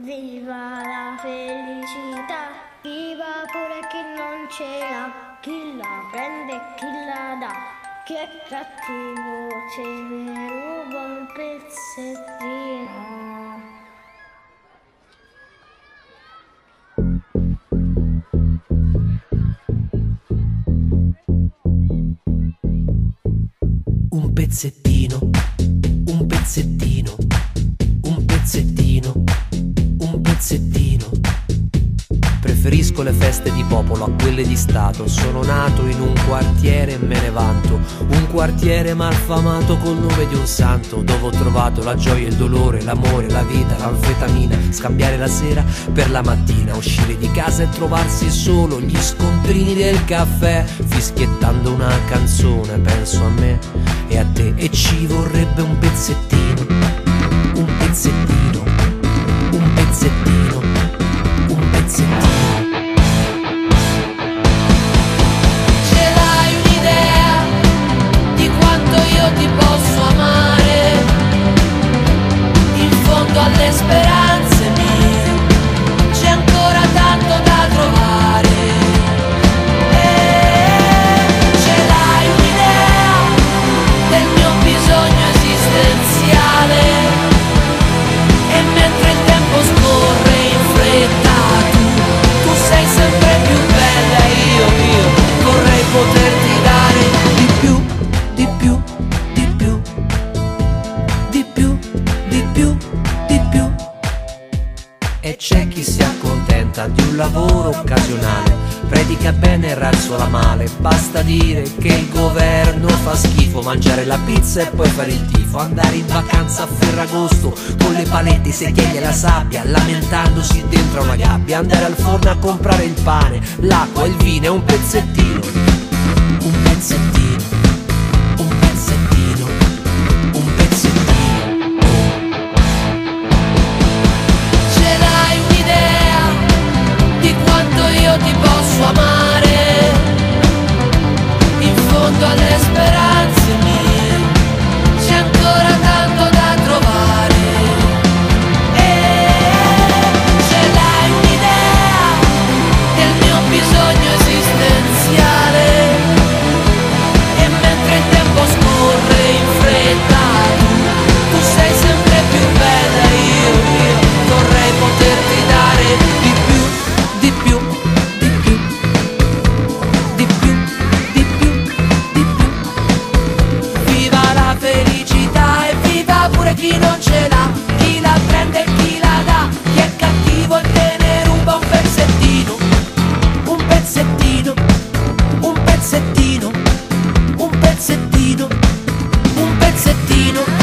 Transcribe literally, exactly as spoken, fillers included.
Viva la felicità, viva pure chi non ce l'ha, chi la prende e chi la dà, chi è cattivo ce ne ruba un pezzettino. Un pezzettino, un pezzettino, un pezzettino, un pezzettino. Preferisco le feste di popolo a quelle di Stato. Sono nato in un quartiere e me ne vanto, un quartiere malfamato col nome di un santo, dove ho trovato la gioia, il dolore, l'amore, la vita, l'anfetamina. Scambiare la sera per la mattina, uscire di casa e trovarsi solo, gli scontrini del caffè, fischiettando una canzone. Penso a me e a te e ci vorrebbe un pezzettino, un pezzettino, un pezzettino, un pezzettino. Ce l'hai un'idea di quanto io ti posso amare? In fondo alle speranze mie c'è ancora tanto da trovare. Ce l'hai un'idea del mio bisogno esistenziale? E mentre il tempo scorre in fretta, tu, tu sei sempre più bella e io, io vorrei poterti dare di più, di più, di più, di più, di più, di più. E c'è chi si accontenta di un lavoro occasionale, predica bene e razzola male. Basta dire che il governo fa schifo, mangiare la pizza e poi fare il tifo, andare in vacanza a Ferragosto con le palette, i secchielli e la sabbia, lamentandosi dentro a una gabbia, andare al forno a comprare il pane, l'acqua, il vino e un pezzettino, un pezzettino, un pezzettino, un pezzettino. Ce l'hai un'idea di quanto io ti posso amare? In fondo alle speranze mie c'è ancora tanto da trovare. E ce l'hai un'idea del mio bisogno esistenziale? E mentre il tempo scorre in fretta, tu, tu sei sempre più bella e io, io vorrei poterti dare di più, di più, di più, di più, di più, di più. Viva la felicità e viva pure chi non ce l'ha, chi la prende e chi la dà, chi è cattivo e te ne ruba un pezzettino, un pezzettino, un pezzettino, un pezzettino, un pezzettino.